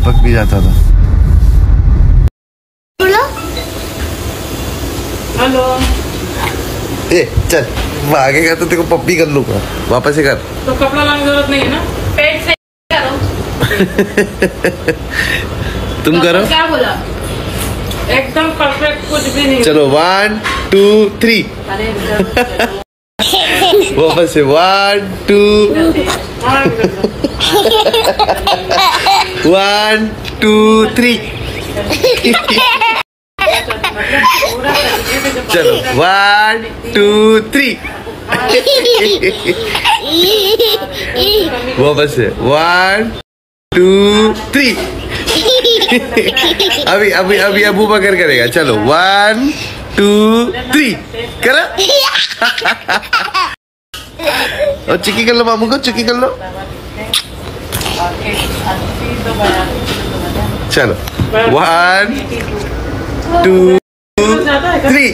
चिपक भी जाता था। हेलो। ए चल भागेगा तो तेरे को पप्पी कर लूंगा, वापस से कर। तो कपड़ा लाने की जरूरत नहीं है ना, पेट से करो। तुम करो। क्या बोला? एकदम परफेक्ट, कुछ भी नहीं। चलो 1 2 3। वापस से 1 2 1 2 3। चलो 1 2 3। वापस से 1 2 3। अभी अबू बकर करेगा। चलो 1 2 3 करो। और चिक्की कर लो, मामू को चिक्की कर लो। चलो 1 2 3।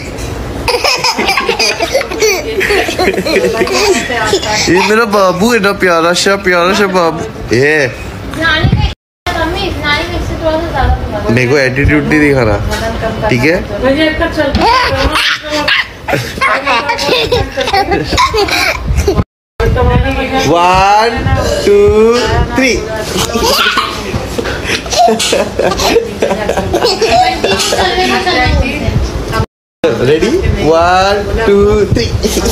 ये मेरा बाबू है ना, प्यारा सा बाबू। ये मेरे को एटीट्यूड नहीं दिखाना, ठीक है? 1 2 3। रेडी 1 2 3।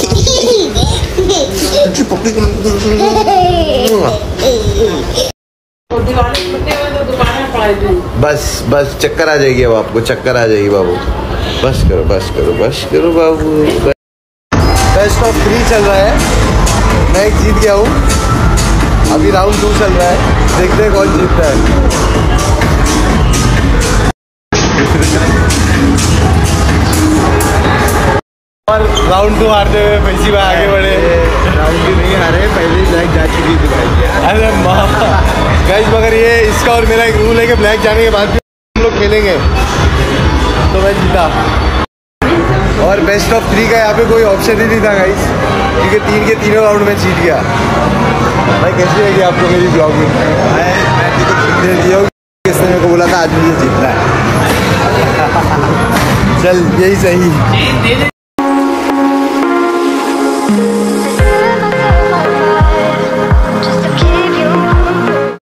बस चक्कर आ जाएगी, अब आपको चक्कर आ जाएगी बाबू। बस करो बाबू। बेस्ट ऑफ 3 चल रहा है, मैं जीत गया हूँ। अभी राउंड 2 चल रहा है, देखते हैं कौन जीतता है। और राउंड 2 हारते हुए फैंसी भाई आगे बढ़े। राउंड 2 नहीं हारे, पहले ही ब्लैक जा चुकी थी। अरे गाइस, मगर ये इसका और मेरा एक रूल है कि ब्लैक जाने के बाद भी हम लोग खेलेंगे, तो मैं जीता। और बेस्ट ऑफ 3 का यहाँ पे कोई ऑप्शन ही नहीं था गाइस, क्योंकि 3 के तीनों राउंड में जीत गया। भाई कैसी लगी आपको मेरी ब्लॉगिंग? मैं जीतने दिया हूँ, किसने मेरे को बोला था आज मुझे जीतना है। चल यही सही।